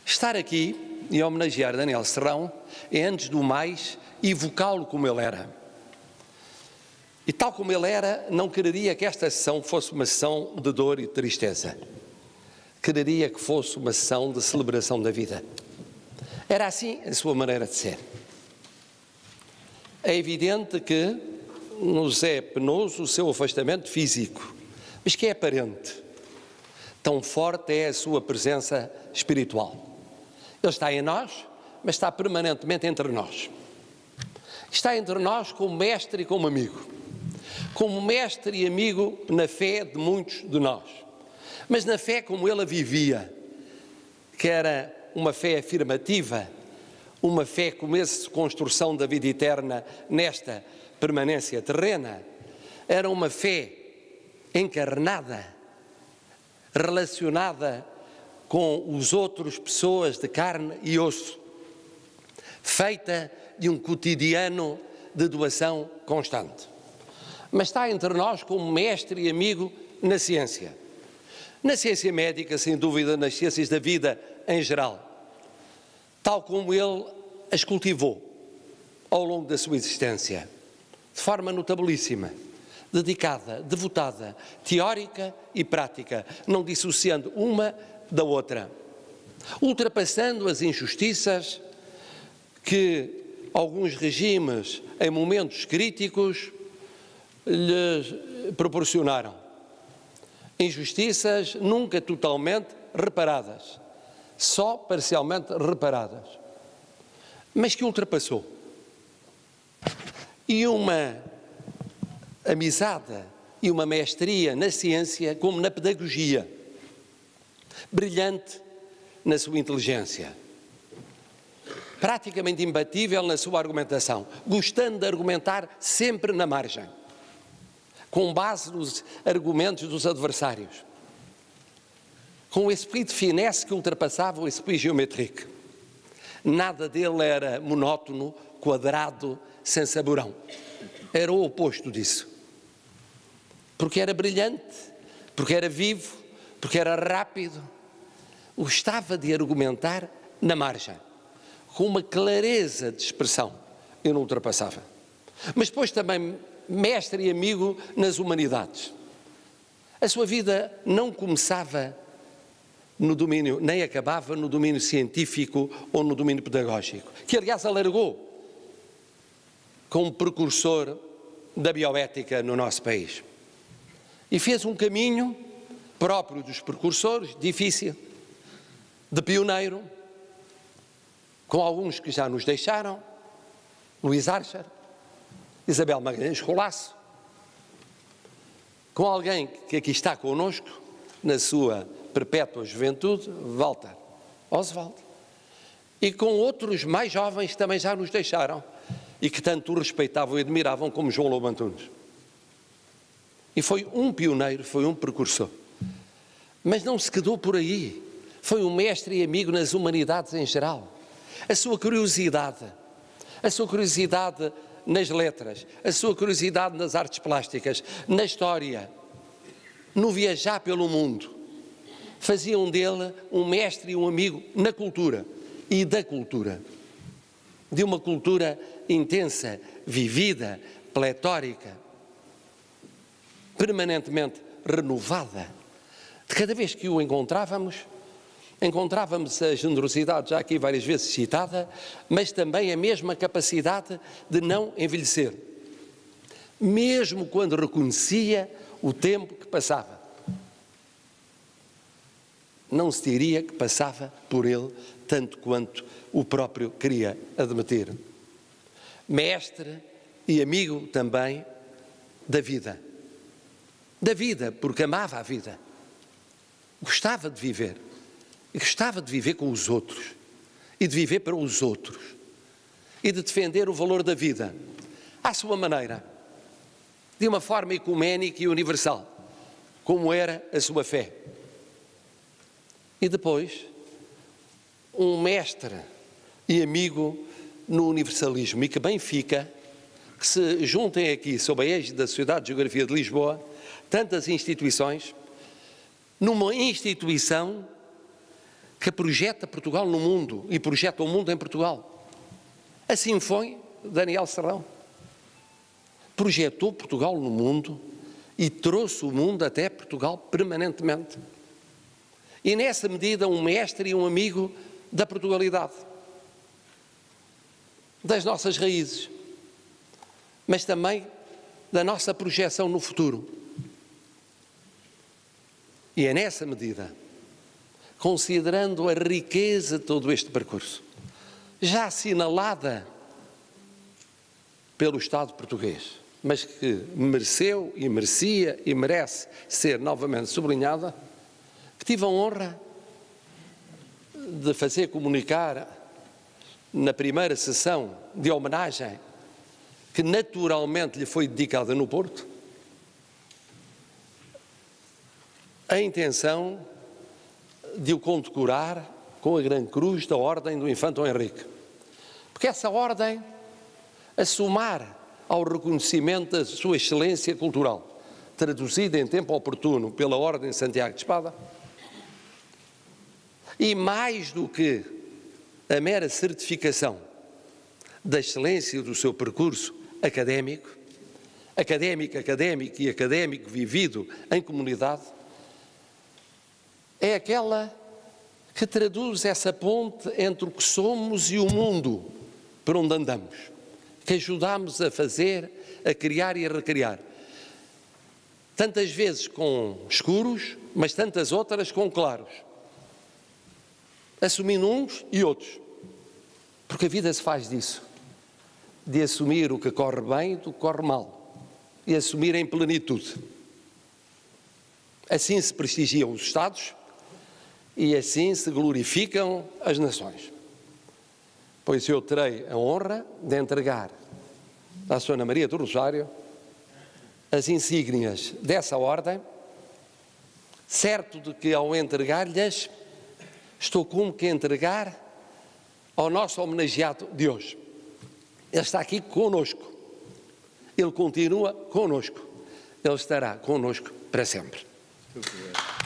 Estar aqui e homenagear Daniel Serrão é, antes do mais, evocá-lo como ele era. E tal como ele era, não quereria que esta sessão fosse uma sessão de dor e de tristeza. Quereria que fosse uma sessão de celebração da vida. Era assim a sua maneira de ser. É evidente que nos é penoso o seu afastamento físico, mas que é aparente. Tão forte é a sua presença espiritual. Ele está em nós, mas está permanentemente entre nós. Está entre nós como mestre e como amigo. Como mestre e amigo na fé de muitos de nós. Mas na fé como ele a vivia, que era uma fé afirmativa, uma fé como essa construção da vida eterna nesta permanência terrena, era uma fé encarnada, relacionada com os outros, pessoas de carne e osso, feita de um cotidiano de doação constante. Mas está entre nós como mestre e amigo na ciência médica, sem dúvida, nas ciências da vida em geral, tal como ele as cultivou ao longo da sua existência, de forma notabilíssima, dedicada, devotada, teórica e prática, não dissociando uma da outra, ultrapassando as injustiças que alguns regimes, em momentos críticos, lhes proporcionaram. Injustiças nunca totalmente reparadas, só parcialmente reparadas, mas que ultrapassou. E uma amizade e uma mestria na ciência como na pedagogia, brilhante na sua inteligência, praticamente imbatível na sua argumentação, gostando de argumentar sempre na margem, com base nos argumentos dos adversários, com o espírito de finesse que ultrapassava o espírito geométrico. Nada dele era monótono, quadrado, sem saborão. Era o oposto disso. Porque era brilhante, porque era vivo, porque era rápido. Gostava de argumentar na margem, com uma clareza de expressão. Eu não ultrapassava. Mas depois também mestre e amigo nas humanidades. A sua vida não começava no domínio, nem acabava no domínio científico ou no domínio pedagógico, que aliás alargou como precursor da bioética no nosso país. E fez um caminho próprio dos precursores, difícil, de pioneiro, com alguns que já nos deixaram, Luís Archer, Isabel Magalhães Rolaço, com alguém que aqui está connosco, na sua perpétua juventude, Walter Oswald, e com outros mais jovens que também já nos deixaram e que tanto o respeitavam e admiravam, como João Lobo Antunes. E foi um pioneiro, foi um precursor. Mas não se quedou por aí. Foi um mestre e amigo nas humanidades em geral. A sua curiosidade nas letras, a sua curiosidade nas artes plásticas, na história, no viajar pelo mundo, faziam dele um mestre e um amigo na cultura e da cultura. De uma cultura intensa, vivida, pletórica, permanentemente renovada. De cada vez que o encontrávamos a generosidade, já aqui várias vezes citada, mas também a mesma capacidade de não envelhecer, mesmo quando reconhecia o tempo que passava. Não se diria que passava por ele tanto quanto o próprio queria admitir. Mestre e amigo também da vida. Da vida, porque amava a vida. Gostava de viver. E gostava de viver com os outros. E de viver para os outros. E de defender o valor da vida. À sua maneira. De uma forma ecuménica e universal. Como era a sua fé. E depois, um mestre e amigo no universalismo. E que bem fica que se juntem aqui, sob a égide da Sociedade de Geografia de Lisboa, tantas instituições, numa instituição que projeta Portugal no mundo e projeta o mundo em Portugal. Assim foi Daniel Serrão. Projetou Portugal no mundo e trouxe o mundo até Portugal permanentemente. E nessa medida um mestre e um amigo da Portugalidade, das nossas raízes, mas também da nossa projeção no futuro. E é nessa medida, considerando a riqueza de todo este percurso, já assinalada pelo Estado português, mas que mereceu e merecia e merece ser novamente sublinhada, que tive a honra de fazer comunicar na primeira sessão de homenagem que naturalmente lhe foi dedicada no Porto, a intenção de o condecorar com a Grande Cruz da Ordem do Infante Dom Henrique. Porque essa ordem, a somar ao reconhecimento da sua excelência cultural, traduzida em tempo oportuno pela Ordem de Santiago de Espada, e mais do que a mera certificação da excelência do seu percurso académico e académico vivido em comunidade, é aquela que traduz essa ponte entre o que somos e o mundo por onde andamos, que ajudamos a fazer, a criar e a recriar. Tantas vezes com escuros, mas tantas outras com claros. Assumindo uns e outros. Porque a vida se faz disso. De assumir o que corre bem e do que corre mal. E assumir em plenitude. Assim se prestigiam os Estados e assim se glorificam as nações. Pois eu terei a honra de entregar à Sra. Maria do Rosário as insígnias dessa ordem, certo de que ao entregar-lhes estou como que a entregar ao nosso homenageado de hoje. Ele está aqui conosco, ele continua conosco, ele estará conosco para sempre.